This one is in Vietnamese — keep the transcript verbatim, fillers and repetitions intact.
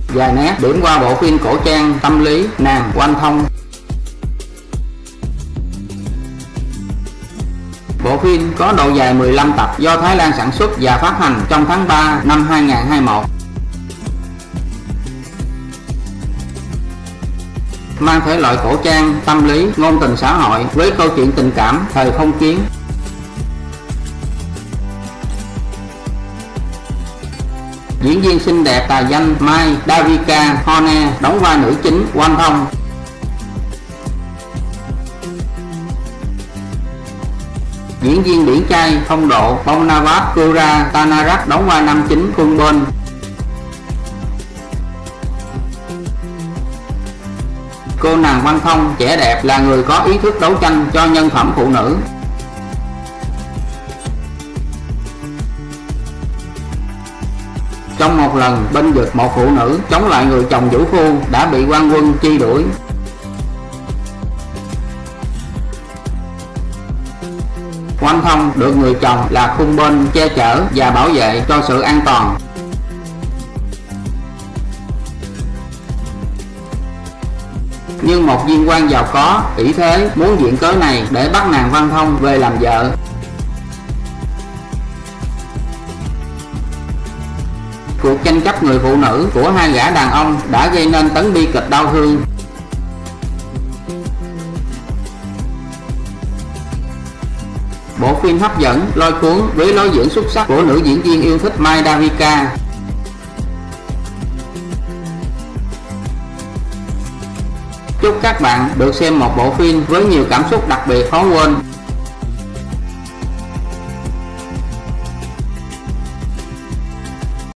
vài nét điểm qua bộ phim cổ trang tâm lý Nàng Oanh Thông. Bộ phim có độ dài mười lăm tập do Thái Lan sản xuất và phát hành trong tháng ba năm hai nghìn không trăm hai mươi mốt. Mang thể loại cổ trang, tâm lý, ngôn tình xã hội với câu chuyện tình cảm thời phong kiến. Diễn viên xinh đẹp tài danh Mai Davika Hone đóng vai nữ chính Oanh Thông. Diễn viên điển trai phong độ Bongnavat Kura Tanarak đóng vai nam chính Khun Bon. Cô nàng Oanh Thông trẻ đẹp là người có ý thức đấu tranh cho nhân phẩm phụ nữ. Trong một lần bênh vực một phụ nữ chống lại người chồng vũ phu đã bị quan quân truy đuổi. Oanh Thông được người chồng là Khun Bon che chở và bảo vệ cho sự an toàn. Nhưng một viên quan giàu có, ỷ thế muốn viện cớ này để bắt nàng Oanh Thông về làm vợ. Cuộc tranh chấp người phụ nữ của hai gã đàn ông đã gây nên tấn bi kịch đau thương. Bộ phim hấp dẫn, lôi cuốn với lối diễn xuất sắc của nữ diễn viên yêu thích Mai Davika. Chúc các bạn được xem một bộ phim với nhiều cảm xúc đặc biệt khó quên.